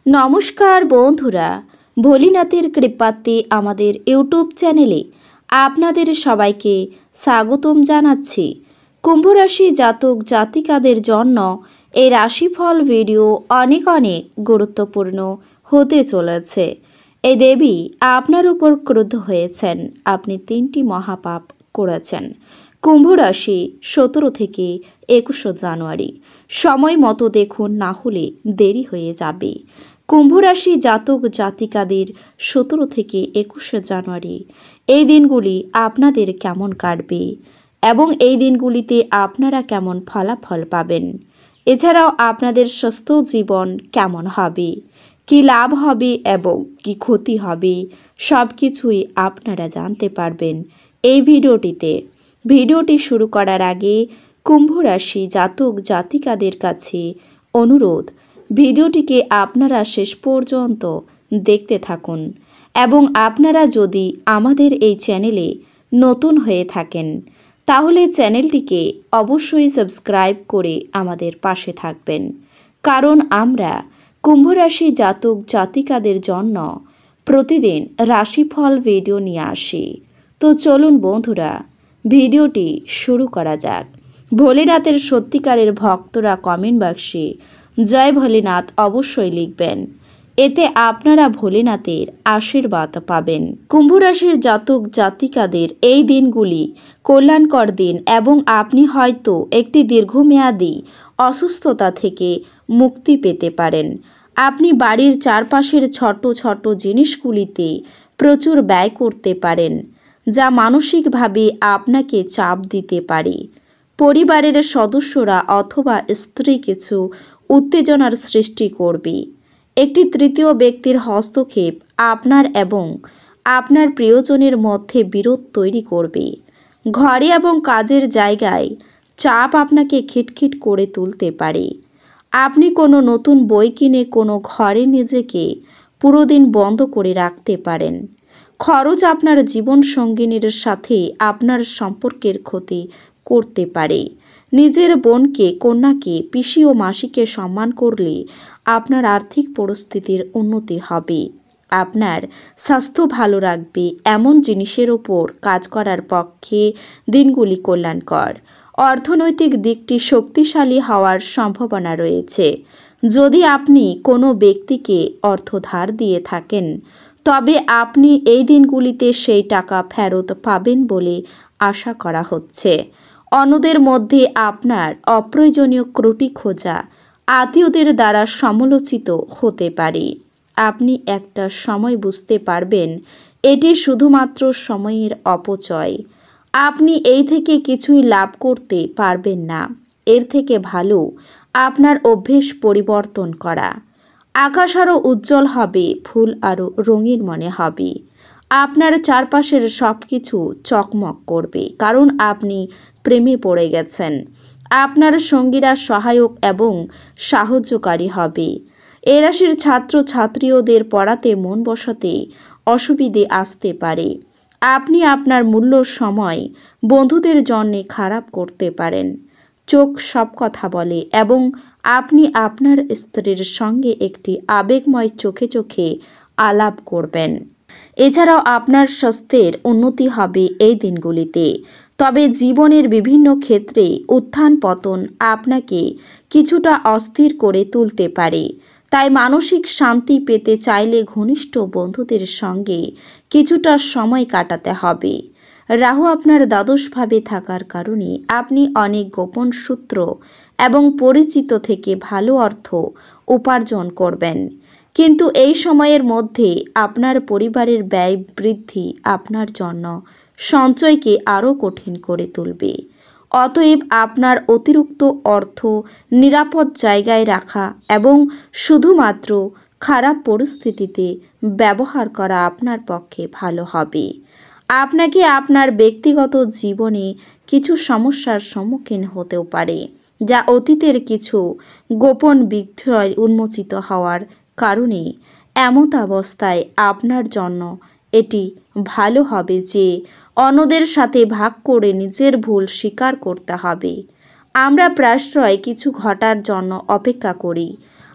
নমস্কার বন্ধুরা, ভোলিনাথের কৃপাতে আমাদের ইউটিউব চ্যানেলে আপনাদের সবাইকে স্বাগতম জানাচ্ছি। কুম্ভ রাশি জাতক জাতিকাদের জন্য এই রাশিফল ভিডিও অনেক গুরুত্বপূর্ণ হতে চলেছে। এই দেবী আপনার উপর ক্রুদ্ধ হয়েছেন, আপনি 3টি মহাপাপ করেছেন। কুম্ভ রাশি 17 থেকে 21 জানুয়ারি সময় মতো দেখুন, না হলে দেরি হয়ে যাবে। কুম্ভ রাশি জাতক জাতিকাদের 17 থেকে 21 জানুয়ারি এই দিনগুলি আপনাদের কেমন কাটবে এবং এই দিনগুলিতে আপনারা কেমন ফলাফল পাবেন, এছাড়াও আপনাদের স্বাস্থ্য জীবন কেমন হবে, কি লাভ হবে এবং কি ক্ষতি হবে, সব কিছুই আপনারা জানতে পারবেন এই ভিডিওটিতে। ভিডিওটি শুরু করার আগে কুম্ভ রাশি জাতক জাতিকাদের কাছে অনুরোধ, ভিডিওটিকে আপনারা শেষ পর্যন্ত দেখতে থাকুন এবং আপনারা যদি আমাদের এই চ্যানেলে নতুন হয়ে থাকেন তাহলে চ্যানেলটিকে অবশ্যই সাবস্ক্রাইব করে আমাদের পাশে থাকবেন, কারণ আমরা কুম্ভ রাশি জাতক জাতিকাদের জন্য প্রতিদিন রাশিফল ভিডিও নিয়ে আসি। তো চলুন বন্ধুরা, ভিডিওটি শুরু করা যাক। ভোলেনাথের সত্যিকারের ভক্তরা কমেন্ট বাক্সে জয় ভোলেনাথ অবশ্যই লিখবেন, এতে আপনারা ভোলেনাথের আশীর্বাদ পাবেন। কুম্ভ রাশির জাতক জাতিকাদের এই দিনগুলি কল্যাণকর দিন এবং আপনি হয়তো একটি দীর্ঘমেয়াদী অসুস্থতা থেকে মুক্তি পেতে পারেন। আপনি বাড়ির চারপাশের ছোট ছোট জিনিসগুলিতে প্রচুর ব্যয় করতে পারেন, যা মানসিকভাবে আপনাকে চাপ দিতে পারে। পরিবারের সদস্যরা অথবা স্ত্রী কিছু উত্তেজনার সৃষ্টি করবে। একটি তৃতীয় ব্যক্তির হস্তক্ষেপ আপনার এবং আপনার প্রিয়জনের মধ্যে বিরোধ তৈরি করবে। ঘরে এবং কাজের জায়গায় চাপ আপনাকে খিটখিট করে তুলতে পারে। আপনি কোনো নতুন বই কিনে কোনো ঘরে নিজেকে পুরো দিন বন্ধ করে রাখতে পারেন। খরচ আপনার জীবনসঙ্গিনীর সাথে আপনার সম্পর্কের ক্ষতি করতে পারে। নিজের বোনকে, কন্যাকে, পিসি ও মাসিকে সম্মান করলে আপনার আর্থিক পরিস্থিতির উন্নতি হবে। আপনার স্বাস্থ্য ভালো রাখবে এমন জিনিসের ওপর কাজ করার পক্ষে দিনগুলি কল্যাণকর। অর্থনৈতিক দিকটি শক্তিশালী হওয়ার সম্ভাবনা রয়েছে। যদি আপনি কোনো ব্যক্তিকে অর্থ ধার দিয়ে থাকেন তবে আপনি এই দিনগুলিতে সেই টাকা ফেরত পাবেন বলে আশা করা হচ্ছে। অন্যদের মধ্যে আপনার অপ্রয়োজনীয় ত্রুটি খোঁজা আত্মীয়দের দ্বারা সমালোচিত হতে পারে। আপনি একটা সময় বুঝতে পারবেন এটি শুধুমাত্র সময়ের অপচয়। আপনি এই থেকে কিছুই লাভ করতে পারবেন না। এর থেকে ভালো আপনার অভ্যেস পরিবর্তন করা। আকাশ আরও উজ্জ্বল হবে, ফুল আরও রঙিন মনে হবে। আপনার চারপাশের সব কিছু চকমক করবে, কারণ আপনি প্রেমে পড়ে গেছেন। আপনার সঙ্গীরা সহায়ক এবং সাহায্যকারী হবে। এ রাশির ছাত্র ছাত্রীদের পড়াতে মন বসাতে অসুবিধে আসতে পারে। আপনি আপনার মূল্য সময় বন্ধুদের জন্য খারাপ করতে পারেন। চোখ সব কথা বলে এবং আপনি আপনার স্ত্রীর সঙ্গে একটি আবেগময় চোখে চোখে আলাপ করবেন। এছাড়াও আপনার স্বাস্থ্যের উন্নতি হবে এই দিনগুলিতে। তবে জীবনের বিভিন্ন ক্ষেত্রে উত্থান পতন আপনাকে কিছুটা অস্থির করে তুলতে পারে। তাই মানসিক শান্তি পেতে চাইলে ঘনিষ্ঠ বন্ধুদের সঙ্গে কিছুটা সময় কাটাতে হবে। রাহু আপনার দ্বাদশভাবে থাকার কারণে আপনি অনেক গোপন সূত্র এবং পরিচিত থেকে ভালো অর্থ উপার্জন করবেন। কিন্তু এই সময়ের মধ্যে আপনার পরিবারের ব্যয় বৃদ্ধি আপনার জন্য সঞ্চয়কে আরও কঠিন করে তুলবে। অতএব আপনার অতিরিক্ত অর্থ নিরাপদ জায়গায় রাখা এবং শুধুমাত্র খারাপ পরিস্থিতিতে ব্যবহার করা আপনার পক্ষে ভালো হবে। আপনাকে আপনার ব্যক্তিগত জীবনে কিছু সমস্যার সম্মুখীন হতেও পারে, যা অতীতের কিছু গোপন বিষয় উন্মোচিত হওয়ার কারণে এমত অবস্থায় আপনার জন্য এটি ভালো হবে যে অন্যদের সাথে ভাগ করে নিজের ভুল স্বীকার করতে হবে। আমরা প্রায়শই কিছু ঘটার জন্য অপেক্ষা করি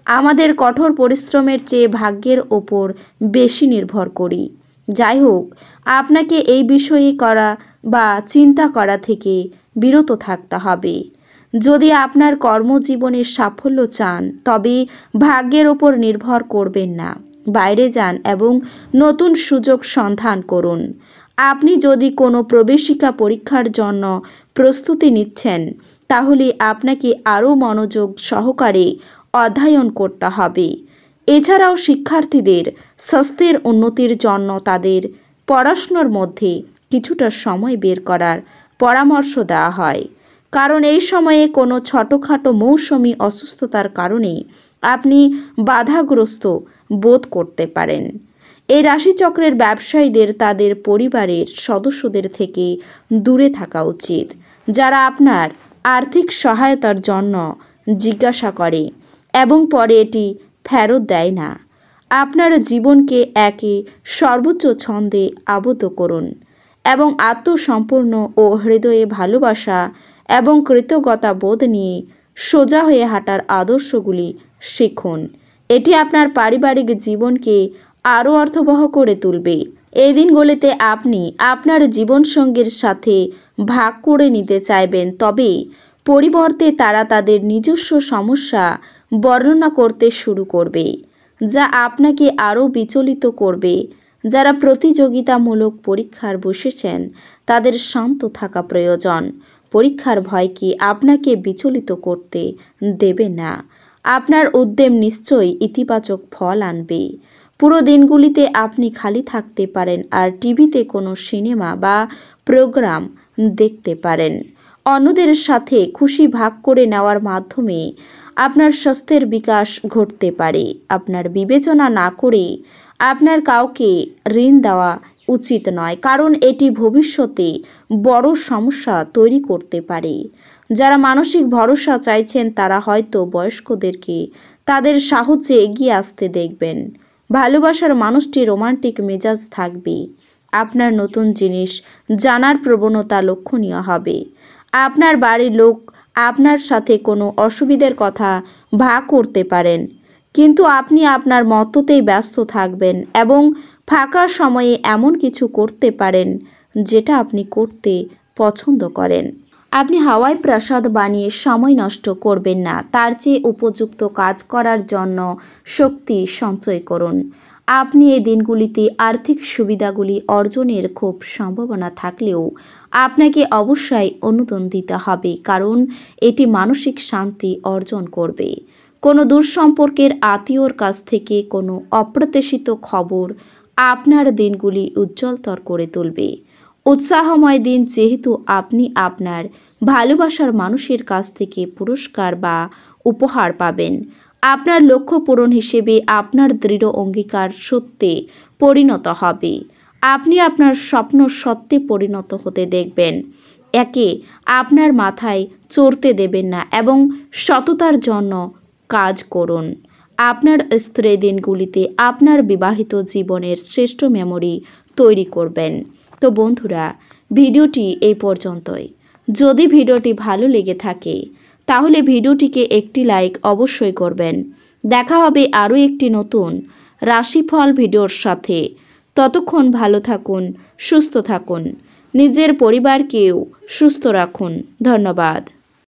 আমাদের কঠোর পরিশ্রমের চেয়ে ভাগ্যের ওপর বেশি নির্ভর করি। যাই হোক, আপনাকে এই বিষয়ে করা বা চিন্তা করা থেকে বিরত থাকতে হবে। যদি আপনার কর্মজীবনে সাফল্য চান, তবে ভাগ্যের ওপর নির্ভর করবেন না। বাইরে যান এবং নতুন সুযোগ সন্ধান করুন। আপনি যদি কোনো প্রবেশিকা পরীক্ষার জন্য প্রস্তুতি নিচ্ছেন, তাহলে আপনাকে আরও মনোযোগ সহকারে অধ্যয়ন করতে হবে। এছাড়াও শিক্ষার্থীদের স্বাস্থ্যের উন্নতির জন্য তাদের পড়াশোনার মধ্যে কিছুটা সময় বের করার পরামর্শ দেওয়া হয়, কারণ এই সময়ে কোনো ছোটোখাটো মৌসুমি অসুস্থতার কারণে আপনি বাধাগ্রস্ত বোধ করতে পারেন। এই রাশিচক্রের ব্যবসায়ীদের তাদের পরিবারের সদস্যদের থেকে দূরে থাকা উচিত, যারা আপনার আর্থিক সহায়তার জন্য জিজ্ঞাসা করে এবং পরে এটি ফেরত দেয় না। আপনার জীবনকে একে সর্বোচ্চ ছন্দে আবদ্ধ করুন এবং আত্মসম্পূর্ণ ও হৃদয়ে ভালোবাসা এবং কৃতজ্ঞতা বোধ নিয়ে সোজা হয়ে হাঁটার আদর্শগুলি শিখুন। এটি আপনার পারিবারিক জীবনকে আরও অর্থবহ করে তুলবে। এই দিনগুলিতে আপনি আপনার জীবনসঙ্গীর সাথে ভাগ করে নিতে চাইবেন, তবে পরিবর্তে তারা তাদের নিজস্ব সমস্যা বর্ণনা করতে শুরু করবে, যা আপনাকে আরও বিচলিত করবে। যারা প্রতিযোগিতামূলক পরীক্ষার বসেছেন, তাদের শান্ত থাকা প্রয়োজন। পরীক্ষার ভয়কে আপনাকে বিচলিত করতে দেবে না। আপনার উদ্যম নিশ্চয়ই ইতিবাচক ফল আনবে। পুরো দিনগুলিতে আপনি খালি থাকতে পারেন আর টিভিতে কোনো সিনেমা বা প্রোগ্রাম দেখতে পারেন। অন্যদের সাথে খুশি ভাগ করে নেওয়ার মাধ্যমে আপনার স্বাস্থ্যের বিকাশ ঘটতে পারে। আপনার বিবেচনা না করে আপনার কাউকে ঋণ দেওয়া উচিত নয়, কারণ এটি ভবিষ্যতে বড় সমস্যা তৈরি করতে পারে। যারা মানসিক ভরসা চাইছেন, তারা হয়তো বয়স্কদেরকে তাদের সাহায্যে এগিয়ে আসতে দেখবেন। ভালোবাসার মানুষটি রোমান্টিক মেজাজ থাকবে। আপনার নতুন জিনিস জানার প্রবণতা লক্ষণীয় হবে। আপনার বাড়ির লোক আপনার সাথে কোনো অসুবিধার কথা ভাগ করতে পারেন, কিন্তু আপনি আপনার মততেই ব্যস্ত থাকবেন এবং ফাঁকা সময়ে এমন কিছু করতে পারেন যেটা আপনি করতে পছন্দ করেন। আপনি হাওয়ায় প্রাসাদ বানিয়ে সময় নষ্ট করবেন না, তার চেয়ে উপযুক্ত কাজ করার জন্য শক্তি সঞ্চয় করুন। আপনি এই দিনগুলিতে আর্থিক সুবিধাগুলি অর্জনের খুব সম্ভাবনা থাকলেও আপনাকে অবশ্যই অনুদান দিতে হবে, কারণ এটি মানসিক শান্তি অর্জন করবে। কোনো দূরসম্পর্কের আত্মীয়র কাছ থেকে কোনো অপ্রত্যাশিত খবর আপনার দিনগুলি উজ্জ্বলতর করে তুলবে। উৎসাহময় দিন, যেহেতু আপনি আপনার ভালোবাসার মানুষের কাছ থেকে পুরস্কার বা উপহার পাবেন। আপনার লক্ষ্য পূরণ হিসেবে আপনার দৃঢ় অঙ্গীকার সত্যে পরিণত হবে। আপনি আপনার স্বপ্ন সত্যে পরিণত হতে দেখবেন। একে আপনার মাথায় চড়তে দেবেন না এবং সততার জন্য কাজ করুন। আপনার স্ত্রী দিনগুলিতে আপনার বিবাহিত জীবনের শ্রেষ্ঠ মেমোরি তৈরি করবেন। তো বন্ধুরা, ভিডিওটি এই পর্যন্তই। যদি ভিডিওটি ভালো লেগে থাকে, তাহলে ভিডিওটিকে একটি লাইক অবশ্যই করবেন। দেখা হবে আরও একটি নতুন রাশিফল ভিডিওর সাথে। ততক্ষণ ভালো থাকুন, সুস্থ থাকুন, নিজের পরিবারকেও সুস্থ রাখুন। ধন্যবাদ।